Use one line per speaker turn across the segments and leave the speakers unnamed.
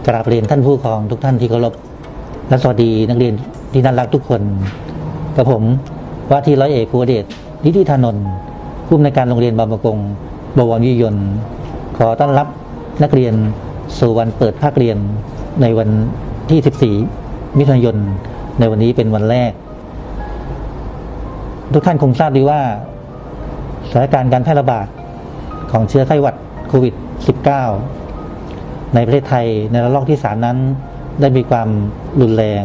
กราบเรียนท่านผู้ปกครองทุกท่านที่เคารพและสวัสดีนักเรียนที่น่ารักทุกคนกับผมว่าที่ร้อยเอกภูวเดชนิติธานนท์ผู้อำนวยการโรงเรียนบางประกงบวรวิทยนต์ขอต้อนรับนักเรียนสู่วันเปิดภาคเรียนในวันที่ 14 มิถุนายนในวันนี้เป็นวันแรกทุกท่านคงทราบดีว่าสถานการณ์การแพร่ระบาดของเชื้อไข้หวัดโควิด -19 ในประเทศไทยในระลอกที่ 3 นั้นได้มีความรุนแรง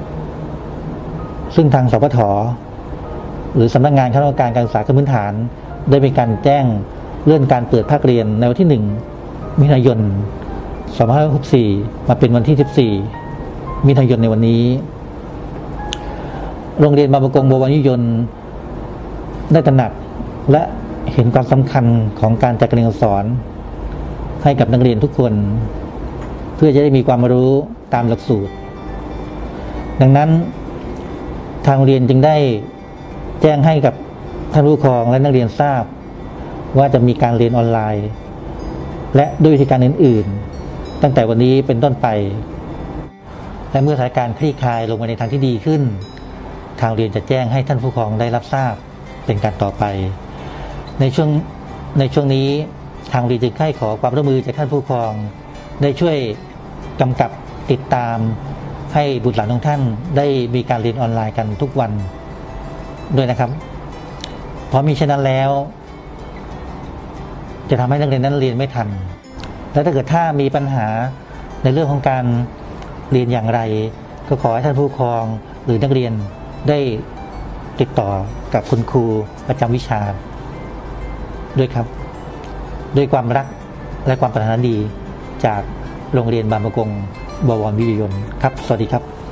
ซึ่งทางสปท.หรือสำนักงานคณะกรรมการการศึกษาขั้นพื้นฐานได้มีการแจ้งเลื่อนการเปิดภาคเรียนในวันที่ 1 มิถุนายน 2564 มาเป็นวันที่ 14 มิถุนายนในวันนี้โรงเรียนบางประกงบวรวิทยนต์ได้ตระหนักและเห็นความสำคัญของการจัดการเรียนการสอนให้กับนักเรียนทุกคนเพื่อจะได้มีความรู้ตามหลักสูตรดังนั้นทางโรงเรียนจึงได้แจ้งให้กับท่านผู้ปกครองและนักเรียนทราบว่าจะมีการเรียนออนไลน์และด้วยวิธีการอื่นๆตั้งแต่วันนี้เป็นต้นไปและเมื่อสถานการณ์คลี่คลายลงไปในทางที่ดีขึ้นทางโรงเรียนจะแจ้งให้ท่านผู้ปกครองได้รับทราบเป็นการต่อไปในช่วงนี้ทางโรงเรียนจึงให้ขอความร่วมมือจากท่านผู้ปกครองได้ช่วยกำกับติดตามให้บุตรหลานของท่านได้มีการเรียนออนไลน์กันทุกวันด้วยนะครับเพราะมีเช่นนั้นแล้วจะทำให้นักเรียนนั้นเรียนไม่ทันและถ้าเกิดมีปัญหาในเรื่องของการเรียนอย่างไรก็ขอให้ท่านผู้ปกครองหรือนักเรียนได้ติดต่อกับคุณครูประจำวิชาด้วยครับด้วยความรักและความปรารถนาดีจากโรงเรียนบางประกงบวรวิทยนต์ครับสวัสดีครับ